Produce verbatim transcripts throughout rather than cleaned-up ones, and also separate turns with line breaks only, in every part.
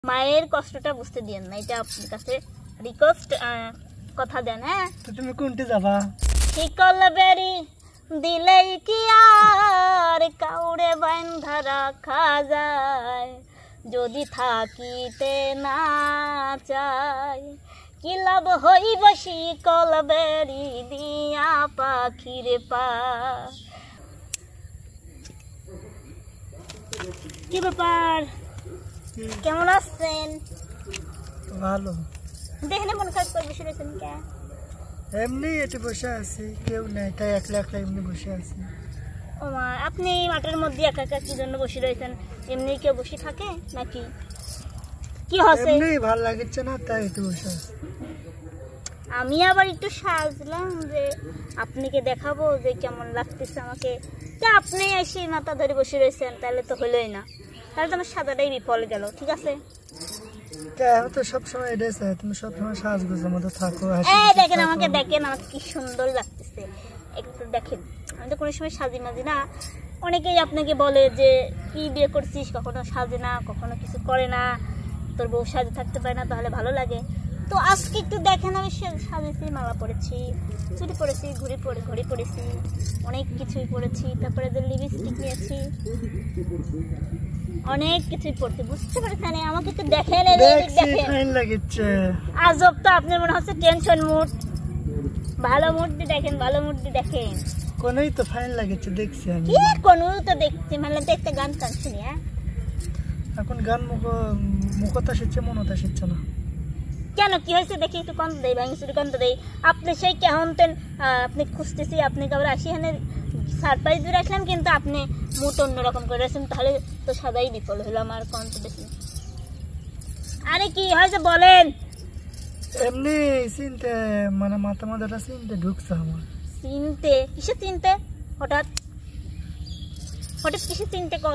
মায়ের কষ্টটা বুঝতে দিয়েন না, এটা আপনার কাছে রিকোয়েস্ট। কথা দেন। হ্যাঁ,
তো তুমি কোনটি যাবা?
শিকল বেরি দিলেই কি আর কাউরে বান্ধা রাখা যায়, যদি থাকিতে না চাই কি লাভ হইব শিকল বেরি দিয়া পাখির পা। কি ব্যাপার, কেমন আছেন?
ভালো।
দেখলে মনে খারাপ করে বসে রয়েছেন কে?
এমনি এটি বসে আছি, কেউ নেই তাই একলা একলা এমনি বসে আছি।
ও মা, আপনি মাঠের মধ্যে একা একা কি জন্য বসে রয়েছেন? এমনি কেউ বসে থাকে নাকি? কি হচ্ছে?
এমনি ভালো লাগছে না তাই একটু বসে আছি।
আমি আবার একটু সাজলাম যে আপনাকে দেখাবো যে কেমন লাগতেছে আমাকে। যে আপনি এসে মাথা ধরে বসে রয়েছেন তাহলে তো হলোই না, তাহলে তো আমার সাজাটাই বিফল গেল। ঠিক আছে,
আমি তো সবসময় এটাই চাই, তুমি সবসময় সাজগোজের মধ্যে থাকো।
এই দেখেন আমাকে, দেখেন আমাকে কি সুন্দর লাগতেছে, একটু দেখেন। আমি তো কোনো সময় সাজি মাজি না। অনেকেই আপনাকে বলে যে কি বিয়ে করছিস, কখনো সাজে না, কখনো কিছু করে না, তোর বউ সাজে থাকতে পারে না, তাহলে ভালো লাগে। তো আজকে একটু দেখেন আমি সাজেছি, মালা পরেছি, চুড়ি পরেছি, ঘুড়ি পরে ঘড়ি পরেছি, অনেক কিছুই পরেছি। তারপরে যে লিপস্টিক নিয়েছি, অনেক কিছুই পড়তে, বুঝতে পারছেন? আমাকে একটু দেখেন, আজব তো। আপনার মনে হচ্ছে টেনশন মুড, ভালো মুড দিয়ে দেখেন, ভালো মুড দিয়ে দেখেন।
কোনই তো ফাইন লাগেছে দেখছি আমি।
কি কোন তো দেখছি, মানে তো একটা গান টান শুনি। হ্যাঁ,
এখন গান মুখ মুখতা শিখছে, মনতা শিখছে না
কেন? কি হয়েছে দেখি একটু কন্ত দেই, ভাঙি কন্ত দেই। আপনি সেই কেমন তেন আপনি খুঁজতেছি, আপনি কাবার আসি এখানে সারপ্রাইজ দিয়ে রাখলাম, কিন্তু আপনি মুড অন্যরকম করে রাখছেন, তাহলে তো সাদাই বিফল হলো আমার কন্ত বেশি। আরে কি হয়েছে বলেন?
এমনি চিনতে, মানে মাথা মাথাটা চিনতে ঢুকছে আমার।
চিনতে? কিসে চিনতে? হঠাৎ হঠাৎ কিসে চিনতে? কোন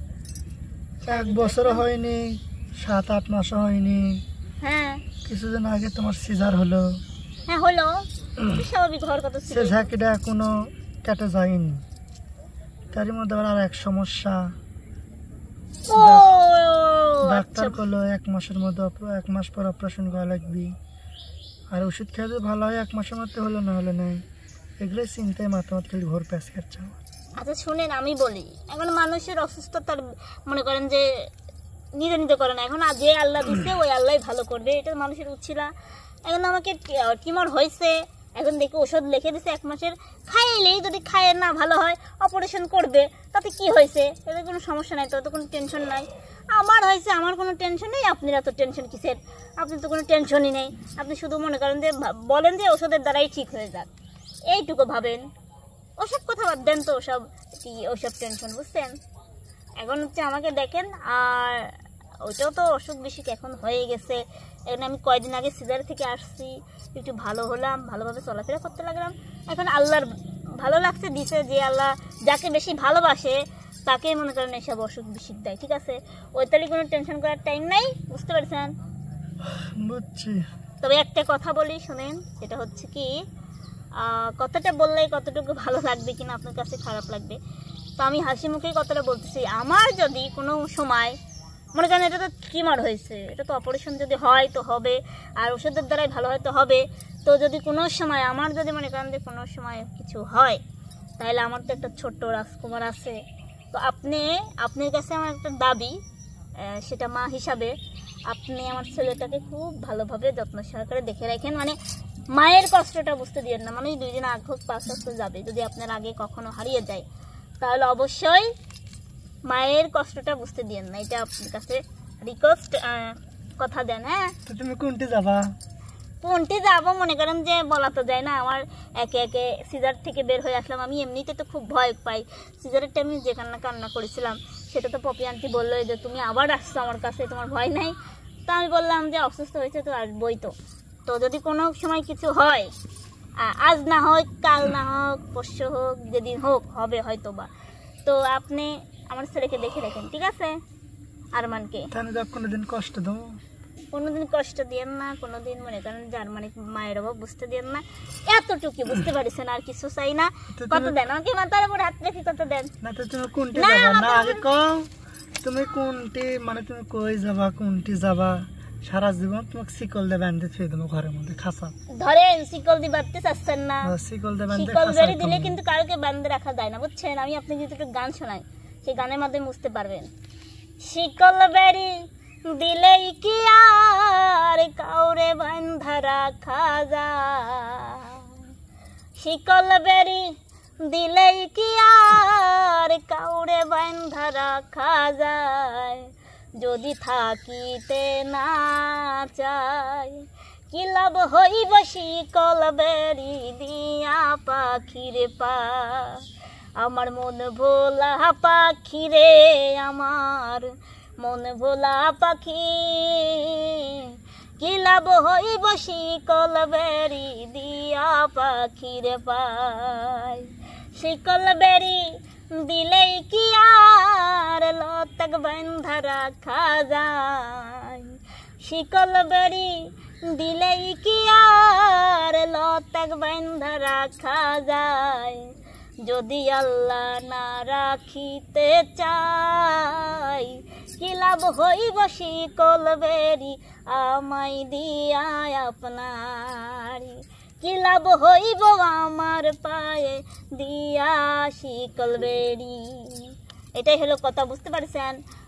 এক বছর হয়নি, সাত আট মাস হয়নি।
হ্যাঁ,
কিছুদিন আগে তোমার সিজার হলো।
হ্যাঁ হলো, স্বাভাবিক হওয়ার কথা ছিল।
সে ঝাঁকিটা এখনো কেটে যায়নি, তারই মধ্যে আর এক সমস্যা।
ও
ডাক্তার বললো এক মাসের মধ্যে, এক মাস পর অপারেশন করা লাগবে, আর ওষুধ খেয়ে ভালো হয় এক মাসের মধ্যে, হলো না হলে নাই। এগুলোই চিন্তায় মাথা মাত্র ঘোর প্যাঁচ খাচ্ছে।
আচ্ছা শুনেন, আমি বলি, এখন মানুষের অসুস্থতার মনে করেন যে নিজে নিজে করে না, এখন যে আল্লাহ দিচ্ছে ওই আল্লাহ ভালো করবে, এটা মানুষের উচ্ছিল। এখন আমাকে টিউমার হয়েছে, এখন দেখি ওষুধ লিখে দিচ্ছে এক মাসের, খাইলেই যদি খায় না ভালো হয় অপারেশন করবে, তাতে কি হয়েছে? এতে কোনো সমস্যা নাই, তো কোনো টেনশন নাই। আমার হয়েছে, আমার কোনো টেনশন নেই। আপনার এত টেনশন কিসের? আপনি তো কোনো টেনশনই নেই। আপনি শুধু মনে করেন যে বলেন যে ওষুধের দ্বারাই ঠিক হয়ে যাক, এইটুকু ভাবেন। ওসব কথা বাদ দেন তো, ওসব কি ওসব টেনশন, বুঝছেন? এখন হচ্ছে আমাকে দেখেন, আর ওইটাও তো অসুখ বিসুখ এখন হয়ে গেছে। এখন আমি কয়দিন আগে সিজার থেকে আসছি, একটু ভালো হলাম, ভালোভাবে চলাফেরা করতে লাগলাম। এখন আল্লাহর ভালো লাগছে দিছে, যে আল্লাহ যাকে বেশি ভালোবাসে তাকে মনে করেন এসব অসুখ বিসুখ দেয়। ঠিক আছে, ওই তাহলে কোনো টেনশন করার টাইম নাই, বুঝতে পারছেন?
বুঝছি।
তবে একটা কথা বলি শোনেন, সেটা হচ্ছে কি, কথাটা বললে কতটুকু ভালো লাগবে কিনা আপনার কাছে খারাপ লাগবে, তো আমি হাসি মুখেই কথাটা বলতেছি। আমার যদি কোনো সময় মনে করেন, এটা তো টিউমার হয়েছে, এটা তো অপারেশন যদি হয় তো হবে, আর ওষুধের দ্বারাই ভালো হয় তো হবে। তো যদি কোনো সময় আমার যদি মনে করেন যে কোনো সময় কিছু হয়, তাহলে আমার তো একটা ছোট্ট রাজকুমার আছে। তো আপনি আপনার কাছে আমার একটা দাবি, সেটা মা হিসাবে আপনি আমার ছেলেটাকে খুব ভালোভাবে যত্ন সহকারে দেখে রাখেন। মানে মায়ের কষ্টটা বুঝতে দিয়েন না। মানুষ দুই দিন আগ হোক পাঁচ বছর যাবে, যদি আপনার আগে কখনো হারিয়ে যায় তাহলে অবশ্যই মায়ের কষ্টটা বুঝতে দিয়েন না, এটা আপনার কাছে রিকোয়েস্ট। কথা দেন। হ্যাঁ,
তো তুমি কোনটি যাবা?
কোনটি যাবো মনে করেন যে বলা তো যায় না। আমার একে একে সিজার থেকে বের হয়ে আসলাম, আমি এমনিতে তো খুব ভয় পাই। সিজারের টাইমে যে কান্না কান্না করেছিলাম, সেটা তো পপি আন্টি বললো যে তুমি আবার আসছো আমার কাছে, তোমার ভয় নাই? তো আমি বললাম যে অসুস্থ হয়েছে তো আসবই। তো তো যদি কোনো সময় কিছু হয়, আজ না হোক, কাল না হোক, পরশু হোক, যেদিন হোক হবে হয়তো বা, তো আপনি আমার ছেলেকে দেখে রাখেন। ঠিক আছে? আরমানকে
কোনোদিন কষ্ট দেবো?
কোনোদিন কষ্ট দিয়েন না, কোনোদিন মনে করেন জার্মানি মায়ের অভাব বুঝতে দিয়েন না, এতটুকু বুঝতে পারছেন, আর কিছু চাই না। কত দেন আমাকে? মাথার উপর হাত রেখে কত দেন?
না তো তুমি কোনটা যাবা? না আগে কও, তুমি কোনটি মানে তুমি কই যাবা কোনটি যাবা সারা জীবন তোমাকে শিকল দিয়ে বাঁধতে থুয়ে দেবো ঘরের মধ্যে খাঁচা।
ধরেন শিকল দিয়ে বাঁধতে চাচ্ছেন না,
শিকল দিয়ে বাঁধতে
শিকল বেরি দিলে কিন্তু কাউকে বাঁধতে রাখা যায় না, বুঝছেন? আমি আপনি যদি একটু গান শোনাই সেই গানের মাধ্যমে বুঝতে পারবেন। শিকল বেরি দিলেই কি আর কাউরে বাঁধা রাখা যায়, শিকল বেরি দিলেই কি আর কাউরে বাঁধা রাখা যায়, যদি থাকিতে না চাই কি লাভ হইব শিকল বেরি দিয়া পাখিরে পা। আমার মন ভোলা পাখি রে, আমার মন ভোলা পাখি, কি লাভ হইব শিকল বেরি দিয়া পাখিরে পাই। শিকল বেরি দিলেই কি আর লতক বাঁধা রাখা যায়, শিকল বেরি দিলেই কি আর লতক বাঁধা রাখা যায়, যদি আল্লাহ না রাখিতে চাই কি লাভ হইব শিকল বেরি আমায় দিয়া আপনার, কি লাভ হইব আমার পায়ে দিয়া শিকল বেরি। এটাই হলো কথা, বুঝতে পারছেন?